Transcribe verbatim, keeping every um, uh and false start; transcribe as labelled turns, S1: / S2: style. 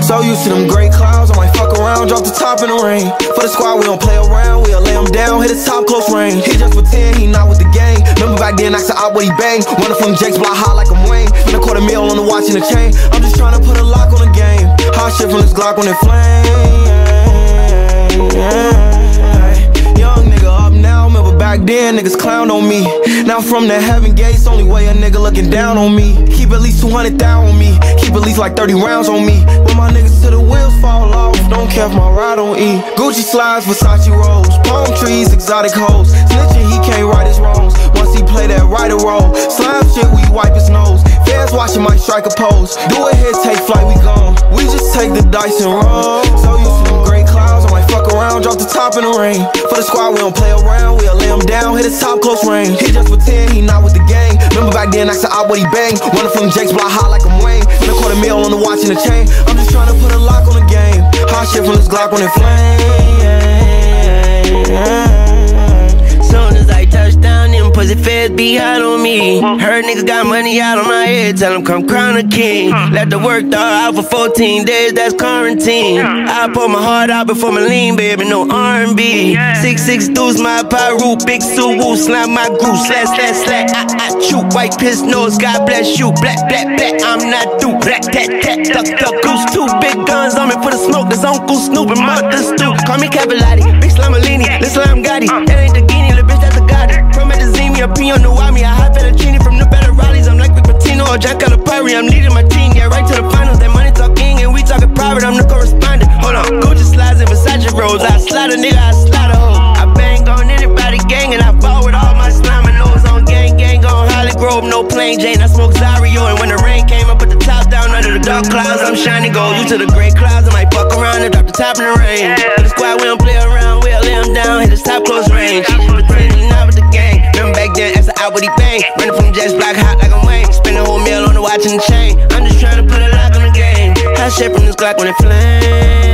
S1: So used to them gray clouds, I might fuck around, drop the top in the rain. For the squad, we don't play around, we'll lay him down, hit his top close range. He just pretend he not with the gang. Remember back then, asked out what he bang. Running from Jake's block high like I'm Wayne. Been a quarter meal on the watch and the chain. I'm just trying to put a lock on the game. Hot shit from this Glock when it flame. Young nigga up now, remember back then niggas clown on me. Now from the heaven gates, only way a nigga looking down on me. Keep at least two hundred thousand on me, keep at least like thirty rounds on me. When my niggas to the wheels fall off, don't care if my ride don't eat. Gucci slides, Versace rolls, palm trees, exotic hoes. Snitching, he can't right his wrongs. Once he play that right or roll, slime shit, we wipe his nose. Fans watching might strike a pose. Do it here, take flight, we gone. We just take the dice and roll. So used to them gray clouds, I might fuck around, drop the top in the rain. For the squad, we don't play around, we'll lay him down, hit his top close range. He just pretend he not with the gang. Remember back then, asked out what he bang. Running from Jake's block high like I'm Wayne. Been a quarter meal on the watch and the chain. I'm just trying to put a lock on the game. Hot shit from this Glock when it flame.
S2: Soon as I touch down, them pussy feds be hot on me. Heard niggas got money out on my head, tell them come crown a king. Let the work dog out for fourteen days, that's quarantine. I pour my heart out before my lean, baby, no R and B. Six six dudes, my pyro, big suit, woo, slime my groove, slash, slash, slash. I, I chew, white piss nose, God bless you. Black, black, black, I'm not through. Black, tat, tat, duck, duck, goose, two big guns on me for the smoke. That's Uncle Snoop and Martha Stew. Call me Cavallati, big Slamalini, listen, I'm Gotti. That ain't the Guinea, little bitch, that's a Gotti. From at the Zemi, a P on the Wami, a high fettuccine from the better rallies. I'm like Rick Pitino or Jack Calipari. I'm leading my team, yeah, right to the finals. That money talking and we talking private. I'm the correspondent. Hold on, Gucci slides and Versace rolls. I slide a nigga, I slide a hoe. I bang on anybody gang and I fall with all my slime and nose on gang, gang on Holly Grove, no plain Jane. I smoke Zario and when the rain came, I put the top down under the dark clouds. I'm shining gold. You to the gray clouds, I might fuck around and drop the top in the rain. For the squad, we don't play around, we'll lay him down, hit his top close range. She just pretend he not with the gang. Remember back then, asked out what he bang. Running from Jake's block hot like I'm Wayne. Spend a whole meal on the watch and the chain. I'm just trying to put a lock on the game. Hot shit from this Glock when it flame.